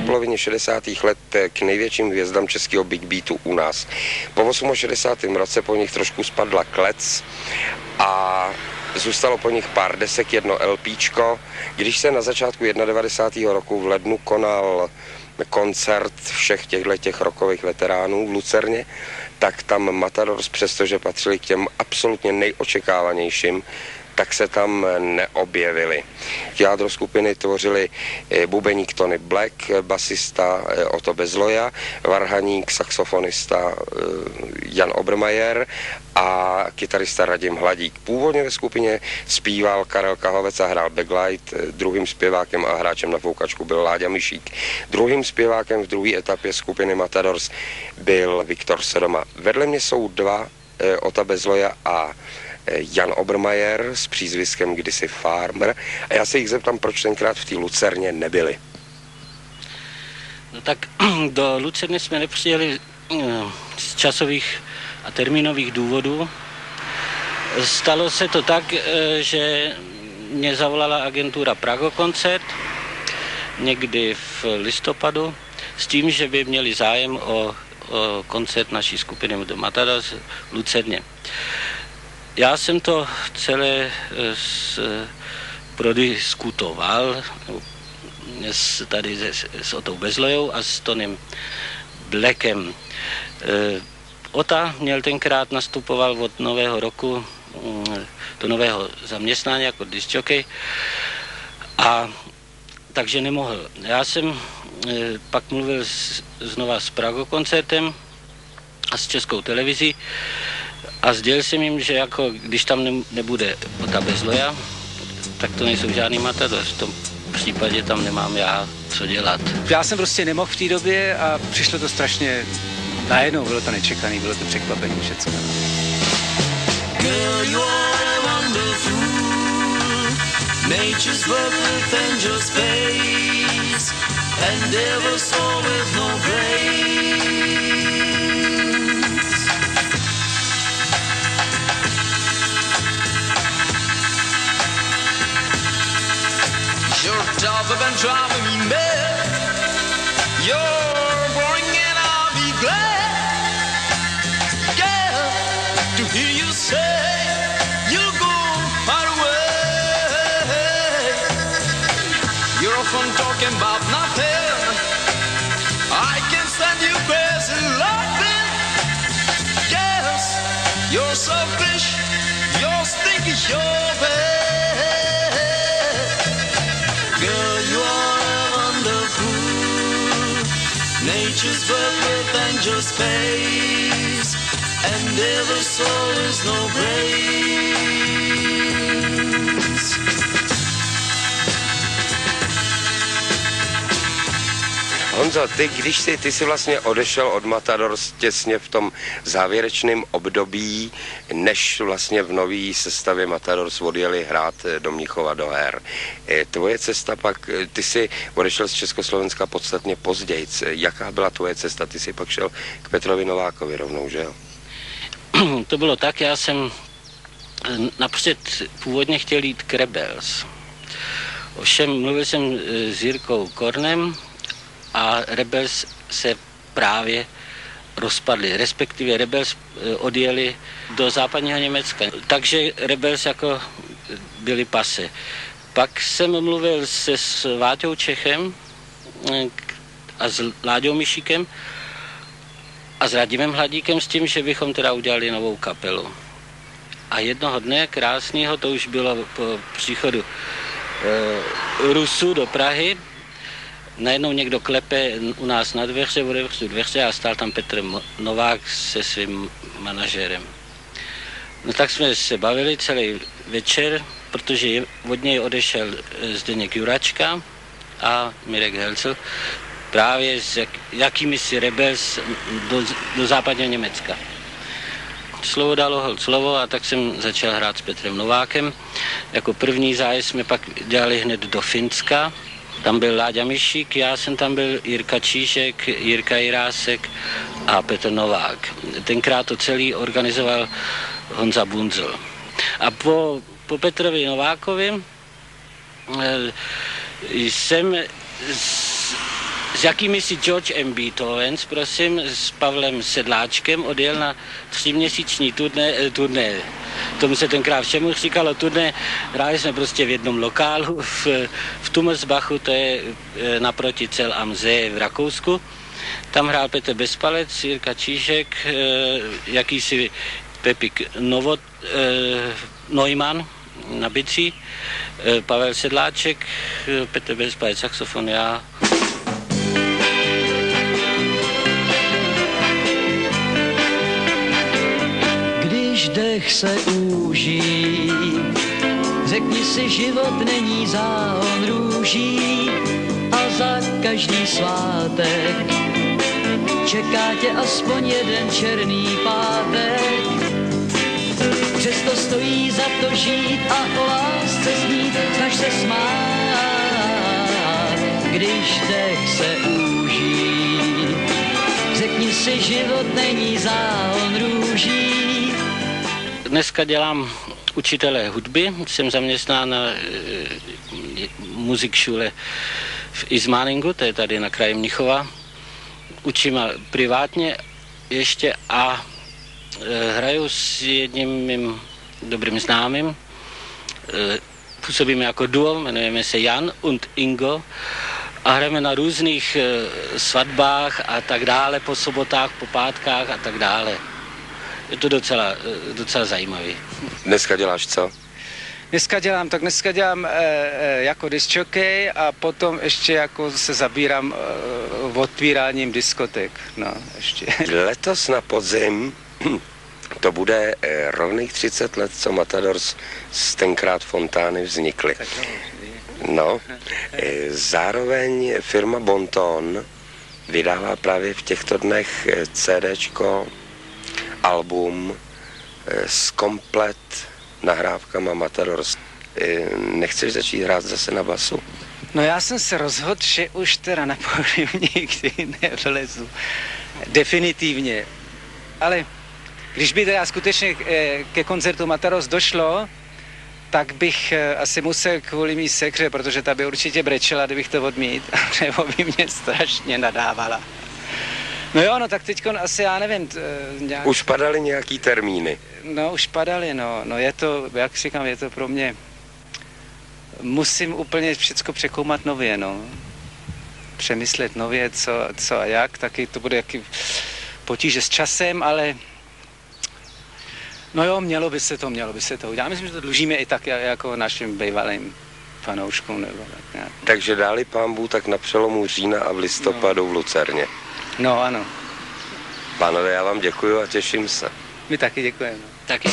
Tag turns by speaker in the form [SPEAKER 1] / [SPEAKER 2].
[SPEAKER 1] polovině 60. let k největším hvězdám českého big beatu u nás. Po 68. roce po nich trošku spadla klec a zůstalo po nich pár desek, jedno LPčko. Když se na začátku 91. roku v lednu konal koncert všech těch rockových veteránů v Lucerně, tak tam Matadors, přestože patřili k těm absolutně nejočekávanějším, tak se tam neobjevili. Jádro skupiny tvořili bubeník Tony Black, basista Otto Bezloja, varhaník, saxofonista Jan Obermajer a kytarista Radim Hladík. Původně ve skupině zpíval Karel Kahovec a hrál backlight, druhým zpěvákem a hráčem na foukačku byl Láďa Mišík. Druhým zpěvákem v druhé etapě skupiny Matadors byl Viktor Sodoma. Vedle mě jsou dva, Ota Bezloja a Jan Obermajer s přízviskem kdysi Farmer. A já se jich zeptám, proč tenkrát v té Lucerně nebyli.
[SPEAKER 2] No tak do Lucerny jsme nepřijeli z časových a termínových důvodů. Stalo se to tak, že mě zavolala agentura Prago Koncert někdy v listopadu s tím, že by měli zájem o koncert naší skupiny do Matadors v Lucerně. Já jsem to celé prodiskutoval tady s Otou Bezlojou a s Tonym Blackem. Ota měl tenkrát nastupoval od nového roku do nového zaměstnání jako discjockey a takže nemohl. Já jsem pak mluvil znova s Prago Koncertem a s Českou televizí a sdělil jsem jim, že jako, když tam nebude Ota Bezloja, tak to nejsou žádný Matadors. V tom případě tam nemám já co dělat.
[SPEAKER 3] Já jsem prostě nemohl v té době a přišlo to strašně najednou, bylo to nečekaný, bylo to překvapení všecko.
[SPEAKER 4] Girl, you are wonderful. Nature's work with angel space, and ever saw with no grace. You're tough and driving me mad. You're boring and I'll be glad, girl, to hear you say you'll go far away. You're often talking about nothing. I can't stand you crazy laughing. Yes, you're selfish, you're stinky, you're bad. Girl, you are wonderful. Nature's work with angel space, and every soul is no grace.
[SPEAKER 1] Honzo, ty jsi vlastně odešel od Matadors těsně v tom závěrečném období, než vlastně v nový sestavě Matadors odjeli hrát do Mnichova do her. Tvoje cesta pak, ty jsi odešel z Československa podstatně později. Jaká byla tvoje cesta? Ty jsi pak šel k Petrovi Novákovi rovnou, že jo?
[SPEAKER 2] To bylo tak, já jsem napřed původně chtěl jít k Rebels. Ovšem mluvil jsem s Jirkou Kornem a Rebels se právě rozpadli, respektive Rebels odjeli do západního Německa. Takže Rebels jako byli pase. Pak jsem mluvil s Váťou Čechem a s Láďou Mišíkem a s Radimem Hladíkem s tím, že bychom teda udělali novou kapelu. A jednoho dne krásného, to už bylo po příchodu Rusů do Prahy, najednou někdo klepe u nás na dveře, otevřu dveře a stál tam Petr Novák se svým manažerem. No tak jsme se bavili celý večer, protože od něj odešel Zdeněk Juračka a Mirek Helcl právě s jakými si Rebels do západního Německa. Slovo dalo hold slovo a tak jsem začal hrát s Petrem Novákem. Jako první zájezd jsme pak dělali hned do Finska. Tam byl Láďa Mišík, já jsem tam byl, Jirka Čížek, Jirka Jirásek a Petr Novák. Tenkrát to celý organizoval Honza Bunzl. A po Petrovi Novákovi jsem s jakými si George M. Beethovens, prosím, s Pavlem Sedláčkem odjel na 3měsíční turné. Tomu se tenkrát všemu říkalo turné. Hráli jsme prostě v jednom lokálu v Tumersbachu, to je naproti Zell am See v Rakousku. Tam hrál Petr Bezpalec, Jirka Čížek, jakýsi Pepik Neumann na bicí, Pavel Sedláček, Petr Bezpalec, saxofon, já.
[SPEAKER 4] Když dech se úží, řekni si, život není záhon růží a za každý svátek čeká tě aspoň jeden černý pátek. Přesto stojí za to žít a o lásce snít, snaž se smát. Když dech se úží, řekni si, život není záhon růží.
[SPEAKER 2] Dneska dělám učitele hudby, jsem zaměstnán na Musikschule v Ismaningu, to je tady na kraji Mnichova. Učím privátně ještě a hraju s jedním mým dobrým známým. Působíme jako duo, jmenujeme se Jan und Ingo a hrajeme na různých svatbách a tak dále, po sobotách, po pátkách a tak dále. Je to docela zajímavý.
[SPEAKER 1] Dneska děláš co?
[SPEAKER 3] Dneska dělám jako discjockey a potom ještě jako se zabírám otvíráním diskotek. No, ještě.
[SPEAKER 1] Letos na podzim to bude rovných 30 let, co Matadors z tenkrát fontány vznikly. No, zároveň firma Bonton vydává právě v těchto dnech CDčko, album s komplet nahrávkama Matadors. Nechceš začít hrát zase na basu?
[SPEAKER 3] No já jsem se rozhodl, že už teda na pódium nikdy nevlezu. Definitivně. Ale když by teda skutečně ke koncertu Matadors došlo, tak bych asi musel kvůli mý sekře, protože ta by určitě brečela, kdybych to odmít, nebo by mě strašně nadávala. No jo, no tak teďkon asi, já nevím. Nějak...
[SPEAKER 1] Už padaly nějaký termíny?
[SPEAKER 3] No už padaly, no je to, jak říkám, je to pro mě, musím úplně všecko překoumat nově, no. Přemyslet nově, co a jak, taky to bude jaký potíže s časem, ale no jo, mělo by se to udělat. Myslím, že to dlužíme i tak jako našim bývalým fanouškům, nebo tak nějak.
[SPEAKER 1] Takže dáli pán Bůh tak na přelomu října a v listopadu v Lucerně.
[SPEAKER 3] No ano.
[SPEAKER 1] Pánové, já vám děkuju a těším se.
[SPEAKER 3] My taky děkujeme.
[SPEAKER 2] Taky.